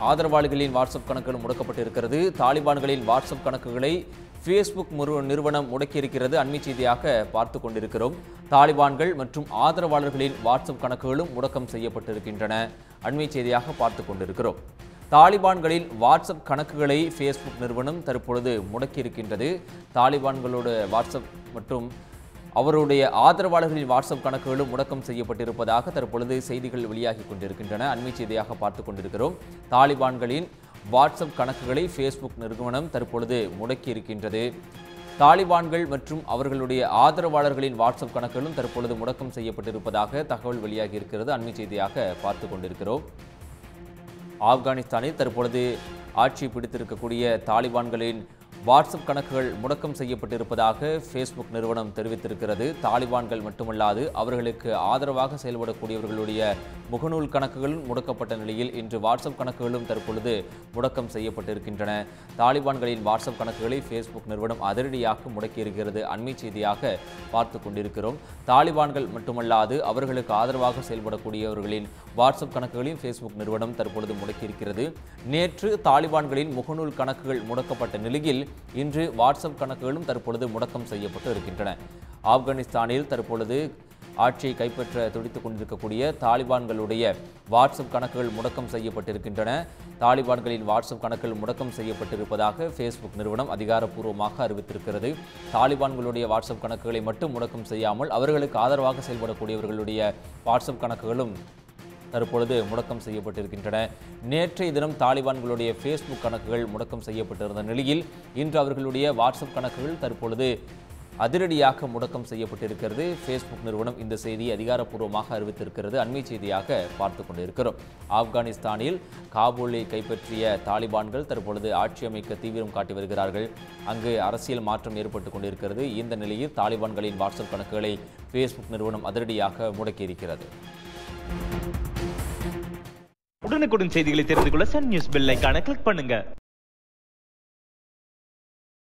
ஆதரவாளிகளின் WhatsApp கணக்குகள் முடக்கப்பட்டிருக்கிறது. தாலிபான்களின் WhatsApp கணக்குகளை Facebook நிறுவனம் முடக்கியிருக்கிறது. அண்மை செய்தியாக பார்த்து கொண்டிருக்கிறோம். தாலிபான்கள் மற்றும் ஆதரவாளர்களின் வாட்ஸ்அப் கணக்குகளும் முடக்கம் செய்யப்பட்டிருக்கின்றன. அண்மை செய்தியாக பார்த்து கொண்டிருக்கிறோம். தாலிபான்களின் வாட்ஸ்அப் கணக்குகளை ஃபேஸ்புக் நிறுவனம் தற்பொழுது முடக்கியிருக்கின்றது. தாலிபான்களோட வாட்ஸ்அப் மற்றும் அவருடைய ஆதரவாளர்களின் வாட்ஸ்அப் கணக்குகளும் முடக்கம் செய்யப்பட்டிருப்பதாக தற்பொழுது செய்திகள் வெளியாகி கொண்டிருக்கின்றன. அண்மை செய்தியாக பார்த்து கொண்டிருக்கிறோம். தாலிபான்களின் வாட்ஸ்அப் கணக்குகளை ஃபேஸ்புக் நிறுவனம் தற்பொழுது முடக்கியிருக்கின்றது. தாலிபான்கள் மற்றும் அவர்களுடைய ஆதரவாளர்களின் வாட்ஸ்அப் கணக்குகளும் தற்பொழுது முடக்கம் செய்யப்பட்டிருப்பதாக தகவல் வெளியாகி இருக்கிறது. அண்மை செய்தியாக பார்த்து கொண்டிருக்கிறோம். ஆப்கானிஸ்தானில் தற்பொழுது ஆட்சி பிடித்திருக்கக்கூடிய தாலிபான்களின் வாட்ஸ்அப் கணக்குகள் முடக்கம் செய்யப்பட்டிருப்பதாக ஃபேஸ்புக் நிறுவனம் தெரிவித்திருக்கிறது. தாலிபான்கள் மட்டுமல்லாது அவர்களுக்கு ஆதரவாக செயல்படக்கூடியவர்களுடைய முகநூல் கணக்குகளும் முடக்கப்பட்ட நிலையில் இன்று வாட்ஸ்அப் கணக்குகளும் தற்பொழுது முடக்கம் செய்யப்பட்டிருக்கின்றன. தாலிபான்களின் வாட்ஸ்அப் கணக்குகளை ஃபேஸ்புக் நிறுவனம் அதிரடியாக முடக்கியிருக்கிறது. அண்மை செய்தியாக பார்த்து கொண்டிருக்கிறோம். தாலிபான்கள் மட்டுமல்லாது அவர்களுக்கு ஆதரவாக செயல்படக்கூடியவர்களின் வாட்ஸ்அப் கணக்குகளையும் ஃபேஸ்புக் நிறுவனம் தற்பொழுது முடக்கியிருக்கிறது. நேற்று தாலிபான்களின் முகநூல் கணக்குகள் முடக்கப்பட்ட நிலையில் இன்று வாட்ஸ்அப் கணக்குகளும் தற்பொழுது முடக்கம் செய்யப்பட்டு இருக்கின்றன. ஆப்கானிஸ்தானில் தற்பொழுது ஆட்சியை கைப்பற்ற துடித்துக் கொண்டிருக்கக்கூடிய தாலிபான்களுடைய வாட்ஸ்அப் கணக்குகள் முடக்கம் செய்யப்பட்டிருக்கின்றன. தாலிபான்களின் வாட்ஸ்அப் கணக்குகள் முடக்கம் செய்யப்பட்டிருப்பதாக ஃபேஸ்புக் நிறுவனம் அதிகாரப்பூர்வமாக அறிவித்திருக்கிறது. தாலிபான்களுடைய வாட்ஸ்அப் கணக்குகளை மட்டும் முடக்கம் செய்யாமல் அவர்களுக்கு ஆதரவாக செயல்படக்கூடியவர்களுடைய வாட்ஸ்அப் கணக்குகளும் தற்பொழுது முடக்கம் செய்யப்பட்டிருக்கின்றன. நேற்றைய தினம் தாலிபான்களுடைய ஃபேஸ்புக் கணக்குகள் முடக்கம் செய்யப்பட்டிருந்த நிலையில் இன்று அவர்களுடைய வாட்ஸ்அப் கணக்குகள் தற்பொழுது அதிரடியாக முடக்கம் செய்யப்பட்டிருக்கிறது. ஃபேஸ்புக் நிறுவனம் இந்த செய்தியை அதிகாரப்பூர்வமாக அறிவித்திருக்கிறது. அண்மை செய்தியாக பார்த்து கொண்டிருக்கிறோம். ஆப்கானிஸ்தானில் காபூலை கைப்பற்றிய தாலிபான்கள் தற்பொழுது ஆட்சி அமைக்க தீவிரம் காட்டி வருகிறார்கள். அங்கு அரசியல் மாற்றம் ஏற்பட்டு கொண்டிருக்கிறது. இந்த நிலையில் தாலிபான்களின் வாட்ஸ்அப் கணக்குகளை ஃபேஸ்புக் நிறுவனம் அதிரடியாக முடக்கியிருக்கிறது. உடனுக்குடன் செய்திகளை தெரிந்து கொள்ள சன் நியூஸ் பெல் ஐகானை கிளிக் பண்ணுங்க.